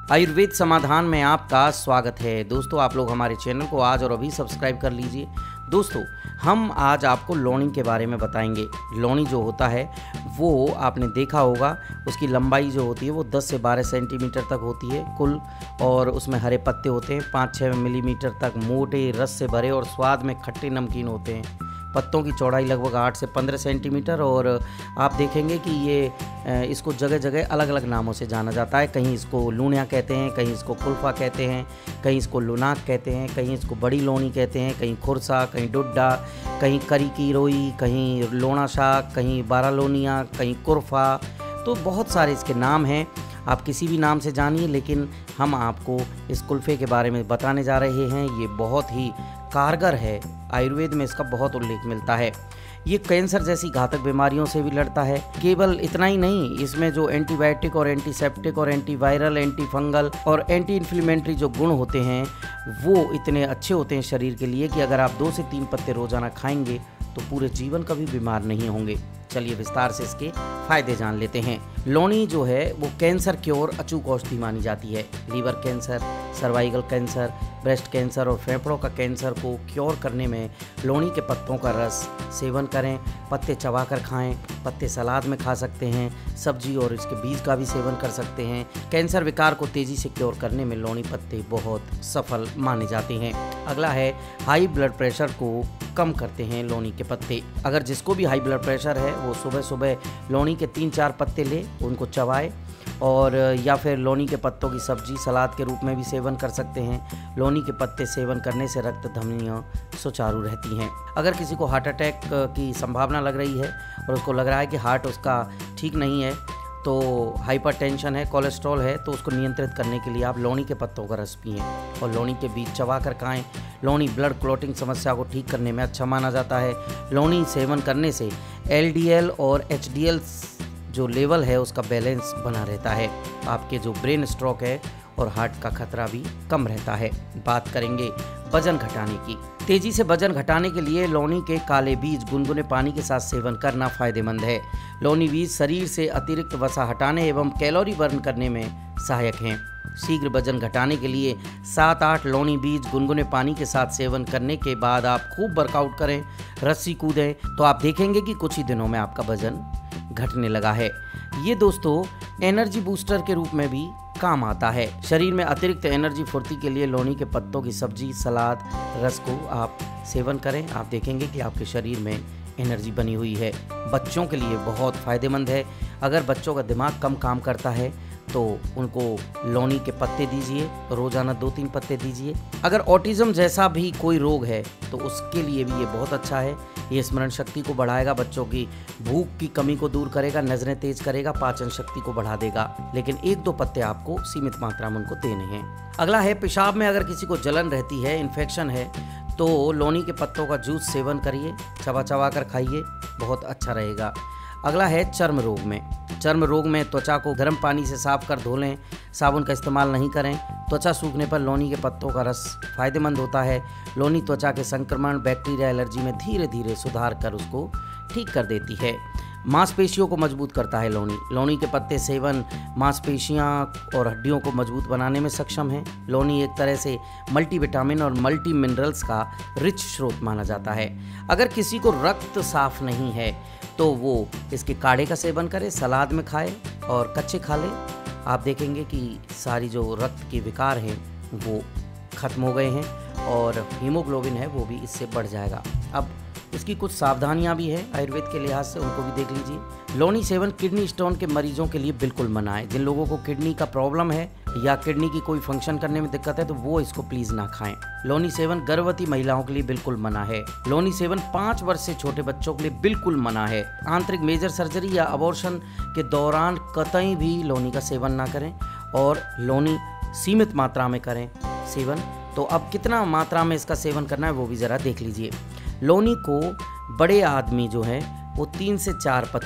आयुर्वेद समाधान में आपका स्वागत है। दोस्तों, आप लोग हमारे चैनल को आज और अभी सब्सक्राइब कर लीजिए। दोस्तों, हम आज आपको लौणी के बारे में बताएंगे। लौणी जो होता है वो आपने देखा होगा, उसकी लंबाई जो होती है वो 10 से 12 सेंटीमीटर तक होती है कुल, और उसमें हरे पत्ते होते हैं 5-6 मिलीमीटर तक, मोटे रस से भरे और स्वाद में खट्टे नमकीन होते हैं। पत्तों की चौड़ाई लगभग 8 से 15 सेंटीमीटर, और आप देखेंगे कि ये इसको जगह जगह अलग अलग नामों से जाना जाता है। कहीं इसको लूणिया कहते हैं, कहीं इसको कुल्फा कहते हैं, कहीं इसको लुनाक कहते हैं, कहीं इसको बड़ी लौणी कहते हैं, कहीं खुरसा, कहीं डुड्डा, कहीं करी की रोई, कहीं लोणा शाक, कहीं बारा लोनिया, कहीं कुरफा। तो बहुत सारे इसके नाम हैं, आप किसी भी नाम से जानिए, लेकिन हम आपको इस कुल्फ़े के बारे में बताने जा रहे हैं। ये बहुत ही कारगर है, आयुर्वेद में इसका बहुत उल्लेख मिलता है। ये कैंसर जैसी घातक बीमारियों से भी लड़ता है। केवल इतना ही नहीं, इसमें जो एंटीबायोटिक और एंटीसेप्टिक और एंटीवायरल, एंटी फंगल और एंटी इन्फ्लेमेटरी जो गुण होते हैं वो इतने अच्छे होते हैं शरीर के लिए कि अगर आप 2 से 3 पत्ते रोज़ाना खाएंगे तो पूरे जीवन कभी बीमार नहीं होंगे। चलिए विस्तार से इसके फायदे जान लेते हैं। लौणी जो है वो कैंसर क्योर अचूक औषधि मानी जाती है। Liver cancer, cervical cancer, breast cancer और फेफड़ों का कैंसर को क्योर करने में लौणी के पत्तों का रस सेवन करें। पत्ते चबाकर खाएं, पत्ते सलाद में खा सकते हैं, सब्जी और इसके बीज का भी सेवन कर सकते हैं। कैंसर विकार को तेज़ी से क्योर करने में लौणी पत्ते बहुत सफल माने जाते हैं। अगला है, हाई ब्लड प्रेशर को कम करते हैं लौणी के पत्ते। अगर जिसको भी हाई ब्लड प्रेशर है वो सुबह सुबह लौणी के 3-4 पत्ते ले, उनको चबाए, और या फिर लौणी के पत्तों की सब्जी सलाद के रूप में भी सेवन कर सकते हैं। लौणी के पत्ते सेवन करने से रक्त धमनियाँ सुचारू रहती हैं। अगर किसी को हार्ट अटैक की संभावना लग रही है और उसको लग रहा है कि हार्ट उसका ठीक नहीं है, तो हाइपरटेंशन है, कोलेस्ट्रॉल है, तो उसको नियंत्रित करने के लिए आप लौणी के पत्तों का रस पिएं और लौणी के बीज चबा कर खाएं। लौणी ब्लड क्लॉटिंग समस्या को ठीक करने में अच्छा माना जाता है। लौणी सेवन करने से LDL और HDL जो लेवल है उसका बैलेंस बना रहता है। आपके जो ब्रेन स्ट्रोक है और हार्ट का खतरा भी कम रहता है। बात करेंगे वजन घटाने की। तेजी से वजन घटाने के लिए लौणी के काले बीज गुनगुने पानी के साथ सेवन करना फायदेमंद है। लौणी बीज शरीर से अतिरिक्त वसा हटाने एवं कैलोरी बर्न करने में सहायक हैं। शीघ्र वजन घटाने के लिए 7-8 लौणी बीज गुनगुने पानी के साथ सेवन करने के बाद आप खूब वर्कआउट करें, रस्सी कूदें, तो आप देखेंगे कि कुछ ही दिनों में आपका वजन घटने लगा है। ये दोस्तों एनर्जी बूस्टर के रूप में भी काम आता है। शरीर में अतिरिक्त एनर्जी फुर्ती के लिए लौणी के पत्तों की सब्जी, सलाद, रस को आप सेवन करें। आप देखेंगे कि आपके शरीर में एनर्जी बनी हुई है। बच्चों के लिए बहुत फ़ायदेमंद है। अगर बच्चों का दिमाग कम काम करता है तो उनको लौणी के पत्ते दीजिए, रोज़ाना 2-3 पत्ते दीजिए। अगर ऑटिज़म जैसा भी कोई रोग है तो उसके लिए भी ये बहुत अच्छा है। ये स्मरण शक्ति को बढ़ाएगा, बच्चों की भूख की कमी को दूर करेगा, नज़रें तेज करेगा, पाचन शक्ति को बढ़ा देगा। लेकिन 1-2 पत्ते आपको सीमित मात्रा में उनको देने हैं। अगला है, पेशाब में अगर किसी को जलन रहती है, इन्फेक्शन है, तो लौणी के पत्तों का जूस सेवन करिए, चबा चबा कर खाइए, बहुत अच्छा रहेगा। अगला है, चर्म रोग में। चर्म रोग में त्वचा को गर्म पानी से साफ कर धो लें, साबुन का इस्तेमाल नहीं करें। त्वचा सूखने पर लौणी के पत्तों का रस फायदेमंद होता है। लौणी त्वचा के संक्रमण, बैक्टीरिया, एलर्जी में धीरे धीरे सुधार कर उसको ठीक कर देती है। मांसपेशियों को मजबूत करता है लौणी। लौणी के पत्ते सेवन मांसपेशियां और हड्डियों को मजबूत बनाने में सक्षम है। लौणी एक तरह से मल्टीविटामिन और मल्टी मिनरल्स का रिच स्रोत माना जाता है। अगर किसी को रक्त साफ नहीं है तो वो इसके काढ़े का सेवन करे, सलाद में खाए और कच्चे खा ले। आप देखेंगे कि सारी जो रक्त के विकार हैं वो खत्म हो गए हैं और हीमोग्लोबिन है वो भी इससे बढ़ जाएगा। अब इसकी कुछ सावधानियां भी हैं आयुर्वेद के लिहाज से, उनको भी देख लीजिए। लौणी सेवन किडनी स्टोन के मरीजों के लिए बिल्कुल मना है। जिन लोगों को किडनी का प्रॉब्लम है या किडनी की कोई फंक्शन करने में दिक्कत है तो वो इसको प्लीज़ ना खाएं। लौणी सेवन गर्भवती महिलाओं के लिए बिल्कुल मना है। लौणी सेवन 5 वर्ष से छोटे बच्चों के लिए बिल्कुल मना है। आंतरिक मेजर सर्जरी या अबॉर्शन के दौरान कतई भी लौणी का सेवन ना करें, और लौणी सीमित मात्रा में करें सेवन। तो अब कितना मात्रा में इसका सेवन करना है वो भी ज़रा देख लीजिए। लौणी को बड़े आदमी जो है वो 3 से 4 पत्ते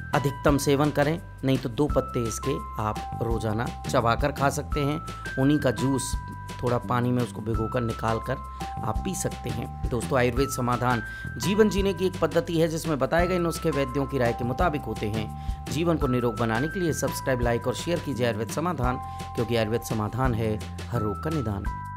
अधिकतम सेवन करें, नहीं तो 2 पत्ते इसके आप रोज़ाना चबाकर खा सकते हैं। उन्हीं का जूस थोड़ा पानी में उसको भिगोकर निकाल कर आप पी सकते हैं। दोस्तों, आयुर्वेद समाधान जीवन जीने की एक पद्धति है जिसमें बताए गए नुस्खे वैद्यों की राय के मुताबिक होते हैं। जीवन को निरोग बनाने के लिए सब्सक्राइब, लाइक और शेयर कीजिए आयुर्वेद समाधान, क्योंकि आयुर्वेद समाधान है हर रोग का निदान।